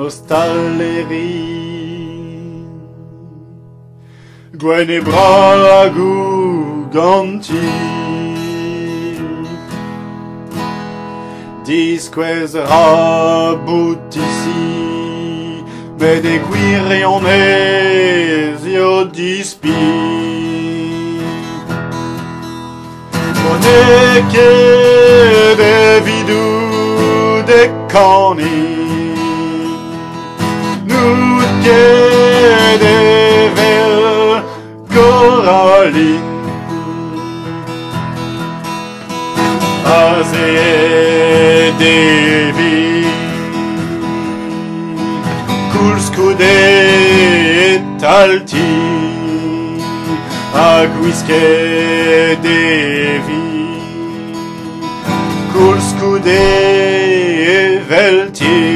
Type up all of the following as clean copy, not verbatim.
nostallerie. Gwen e bragou ganti, disquez rabout ici, mais des guirionnes io dispi. Moneke de vidou de cani, nutke de vel Coraline, Aze devi, Kulskude talti, Aguiske devi, Kulskude velti.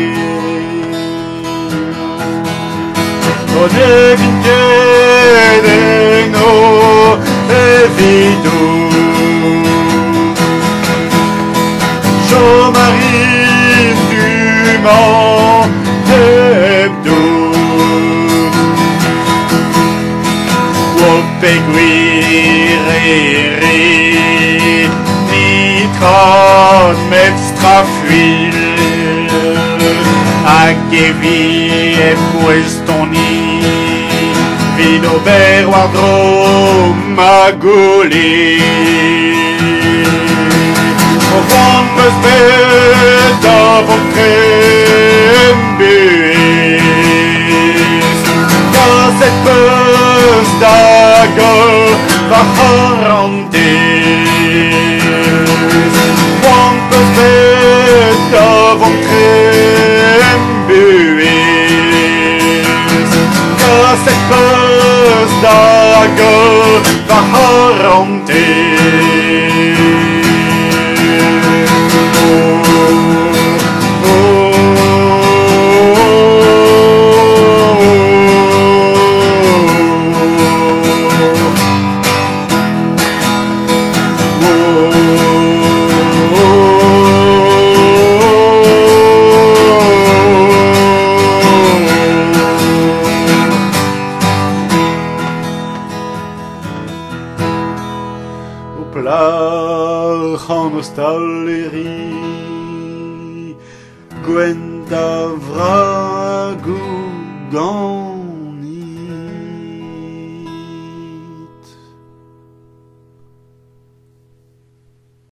Odevinke de no evidu, Jean-Marie Dumont hebdo, Opeguirere, Nitron Metstrafuil, Agevi e Puestoni, Vidober Wardro Magoli, O Campus Beta Vocrembuis, Gasset Pus Dagol Vacharantis, Campus Beta Vocrembuis, Gasset Pus Dagol Vacharantis. Plach en nostallerie, Gwen d'Avragou